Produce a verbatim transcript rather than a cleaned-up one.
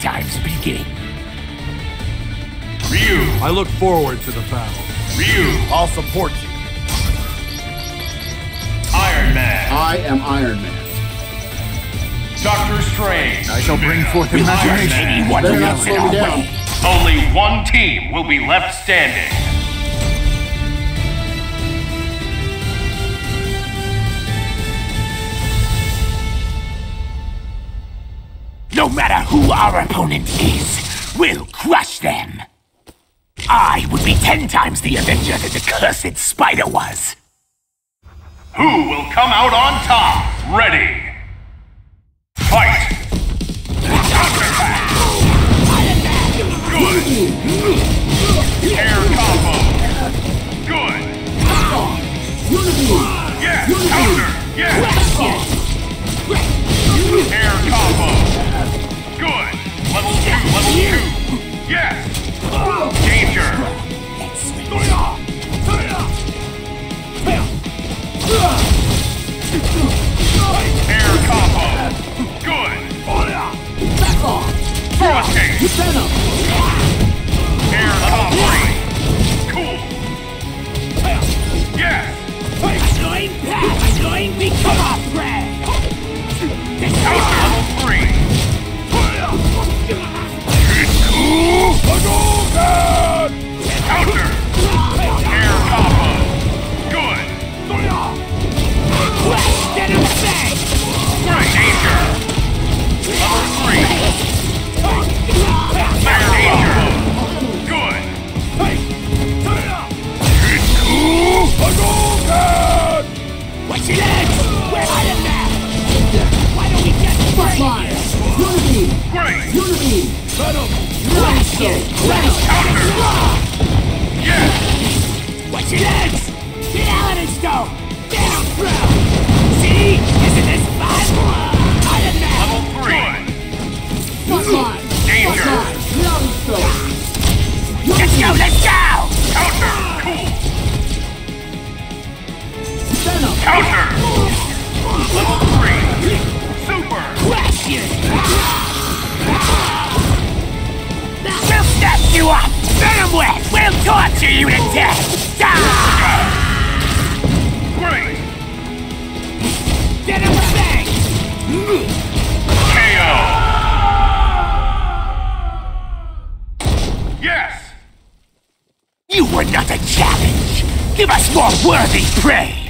times begin. Ryu, I look forward to the battle. Ryu, I'll support you. Iron Man, I am Iron Man. Doctor Strange. I shall bring forth imagination. Anyone Better who not gets in slow me our down. way. Only one team will be left standing. No matter who our opponent is, we'll crush them. I would be ten times the Avenger that the cursed Spider was. Who will come out on top? Ready. Fight! Counterattack! Good! Air combo! Good! Yes! Counter! Yes! Air combo! Good! Level two! Level two! Yes! Danger! Air combo! Good! Rotate! Venom! Air combo! Cool! Yes! Annoying path! Annoying become a threat! Counter level three! Counter! Air combo! Good! Venom Fang! Danger! Level three! Air danger! Good! What's your legs? Where are you now? Why don't we get Frontline! Unity! Great! Unity! Venom! Crash you! Crash! Counter! Yes! What's your legs? Get out and go! Down through! See? Isn't this fun? Iron Man! Level three! Frontline! Danger! Frontline! Reality Stone! Let's go! Let's go! Counter! Cool! Venom! Counter! Level three! Super! Crash you! We'll snap you up! Venom Web! We'll torture you to death! Die! Great! Venom Fang! K O! Yes! You were not a challenge! Give us more worthy prey!